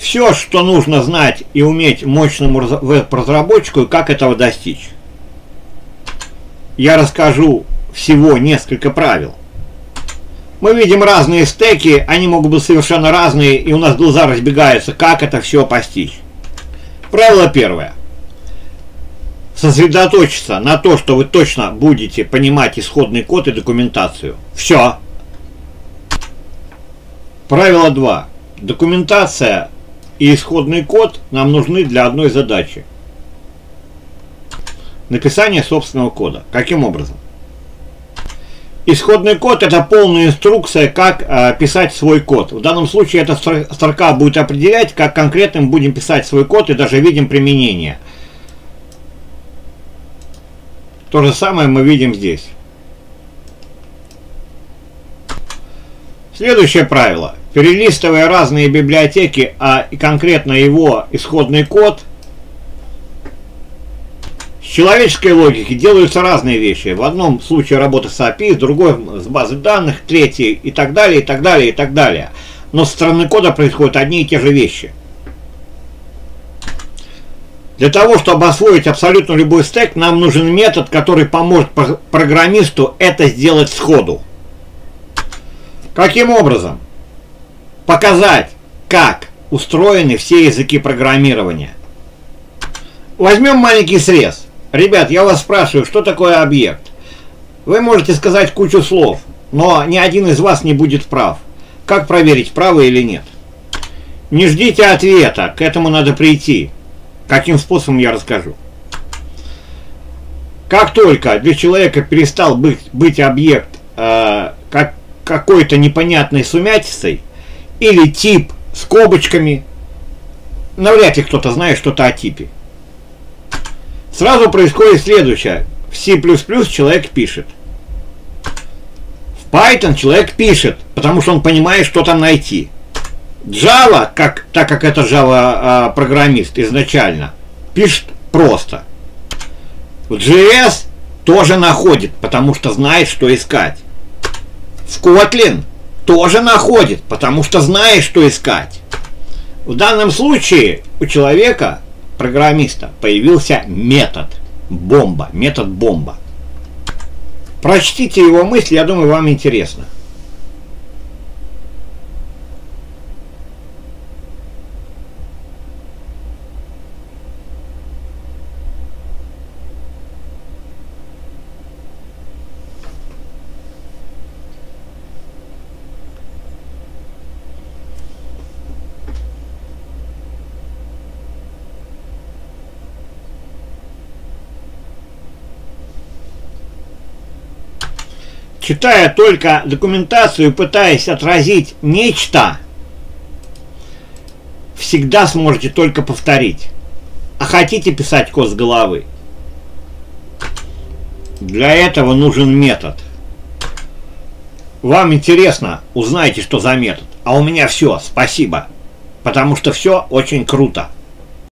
Все, что нужно знать и уметь мощному веб-разработчику, и как этого достичь. Я расскажу всего несколько правил. Мы видим разные стеки, они могут быть совершенно разные, и у нас глаза разбегаются, как это все постичь. Правило первое. Сосредоточиться на то, что вы точно будете понимать исходный код и документацию. Все. Правило 2. Документация и исходный код нам нужны для одной задачи. Написание собственного кода. Каким образом? Исходный код — это полная инструкция, как писать свой код. В данном случае эта строка будет определять, как конкретно мы будем писать свой код, и даже видим применение. То же самое мы видим здесь. Следующее правило. Перелистывая разные библиотеки, и конкретно его исходный код, с человеческой логики делаются разные вещи. В одном случае работа с API, в другом с базой данных, третий и так далее, и так далее, и так далее. Но со стороны кода происходят одни и те же вещи. Для того, чтобы освоить абсолютно любой стек, нам нужен метод, который поможет программисту это сделать сходу. Каким образом? Показать, как устроены все языки программирования. Возьмем маленький срез. Ребят, я вас спрашиваю, что такое объект? Вы можете сказать кучу слов, но ни один из вас не будет прав. Как проверить, правы или нет? Не ждите ответа, к этому надо прийти. Каким способом, я расскажу. Как только для человека перестал быть объект какой-то непонятной сумятицей или тип скобочками, навряд ли кто-то знает что-то о типе, сразу происходит следующее. В C++ человек пишет. В Python человек пишет, потому что он понимает, что там найти. Java, так как это Java программист изначально, пишет просто. В JS тоже находит, потому что знает, что искать. В Kotlin тоже находит, потому что знает, что искать. В данном случае у человека, программиста, появился метод бомба. Метод бомба. Прочтите его мысли, я думаю, вам интересно. Читая только документацию, пытаясь отразить нечто, всегда сможете только повторить. А хотите писать код с головы? Для этого нужен метод. Вам интересно, узнайте, что за метод. А у меня все, спасибо. Потому что все очень круто.